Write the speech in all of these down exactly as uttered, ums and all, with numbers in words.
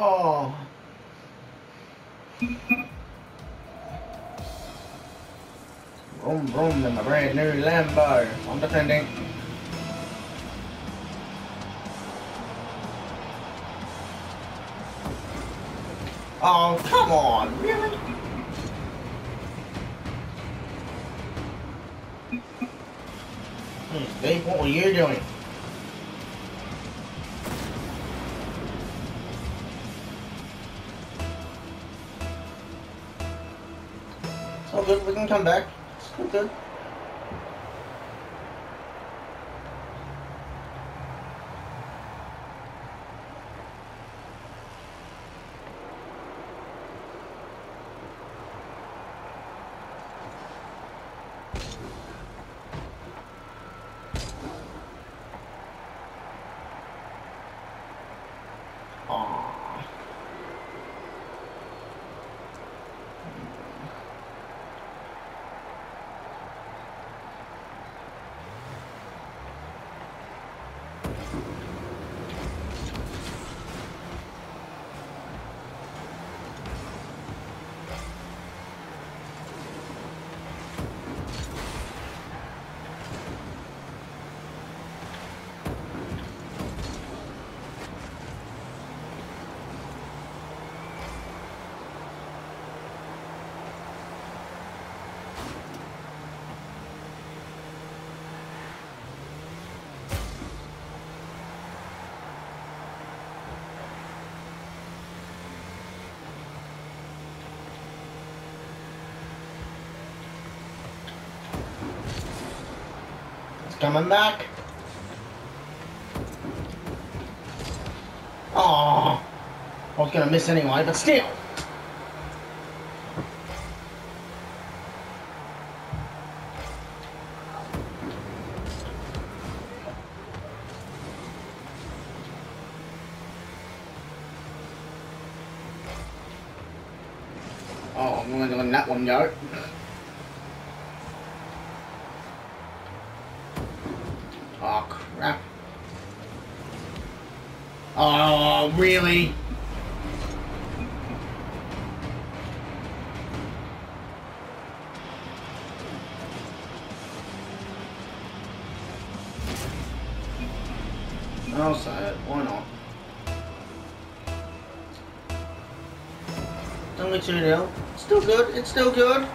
Oh. Vroom vroom in my brand new Lambo. I'm defending. Oh, come on, really? Hmm, Steve, what were you doing? It's all good, we can come back. It's all good. Aww. Coming back. Oh, I was gonna miss anyway, but still. Oh, I'm gonna let that one go. Oh, crap. Oh, really? I'll say it. Why not? Only two nil. Still good. It's still good.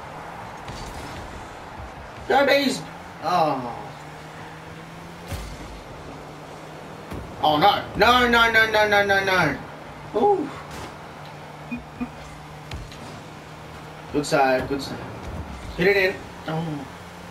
Go bees. Oh. Oh no. No, no, no, no, no, no, no. Ooh. Good save, good save. Hit it in. Oh.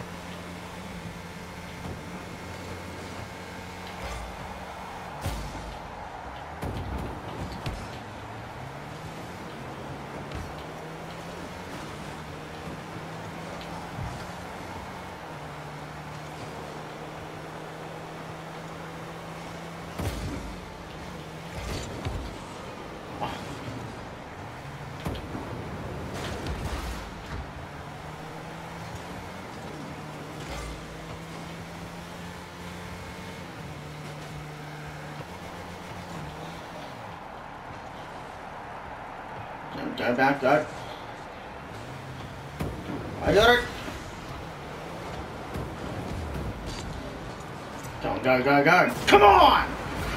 Go back, go. I got it. Go, go, go, go. Come on!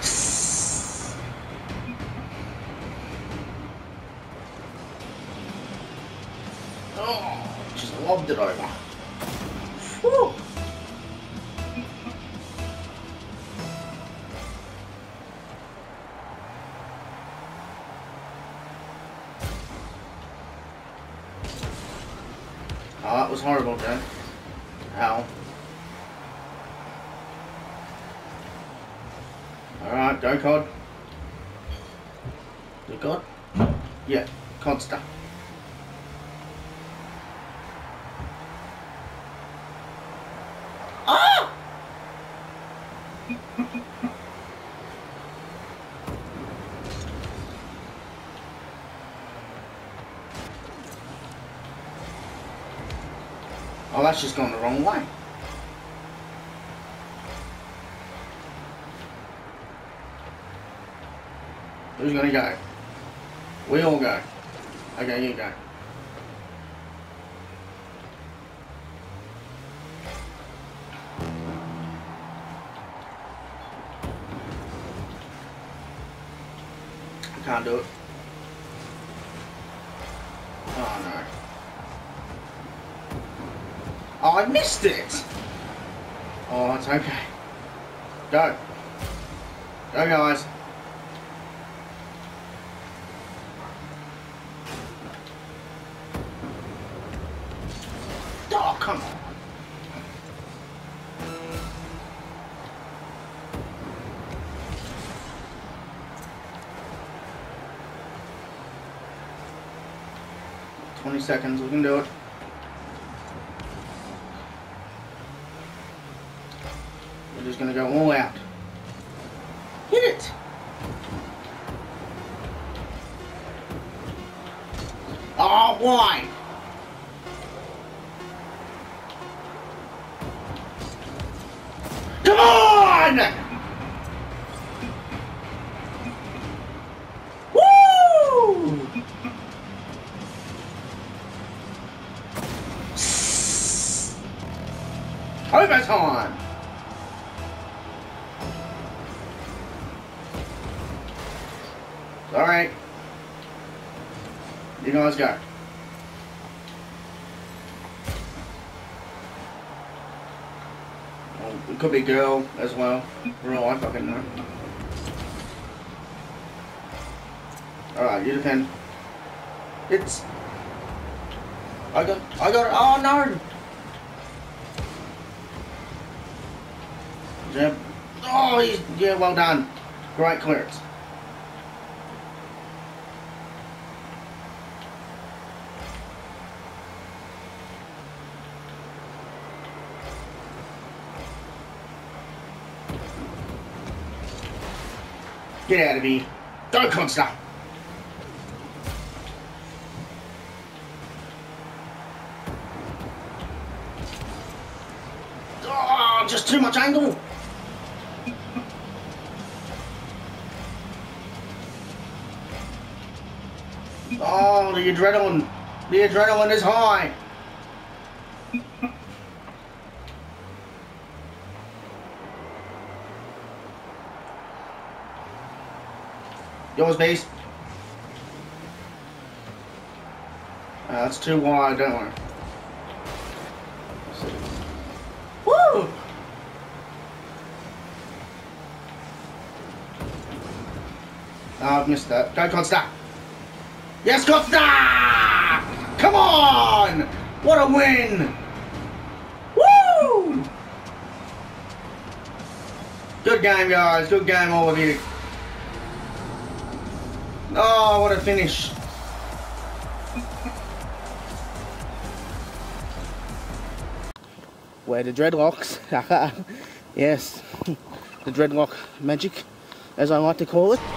Oh, just lobbed it over. Whew. Oh, that was horrible, Joe. Ow. Alright, go Cod. You Cod? Yeah, Codster. Ah! Oh, that's just gone the wrong way. Who's gonna go? We all go. Okay, you go. I can't do it. Oh no. Oh, I missed it! Oh, it's okay. Go. Go, guys. Oh, come on. Twenty seconds, we can do it. We're just gonna go all out. Hit it! Oh, why? Come on! Woo! Overtime! Alright. You guys go. Oh, it could be girl as well. For all I fucking know. Alright, you defend. It's... I got... I got... Oh no! Jeb. Oh, he's... Yeah, well done. Great clearance. Get out of here. Go, Consta. Oh, just too much angle. Oh, the adrenaline. The adrenaline is high. Yours, beast. Uh, that's too wide, don't worry. Woo! Oh, I've missed that. Go, Costa! Yes, Costa! Come on! What a win! Woo! Good game, guys. Good game, all of you. Oh, what a finish. Where the dreadlocks. Yes, the dreadlock magic, as I like to call it.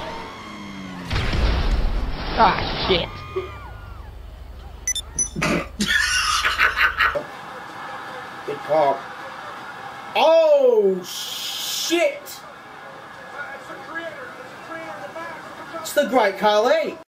Ah, shit. Good call. Oh, shit. It's the Great Khali.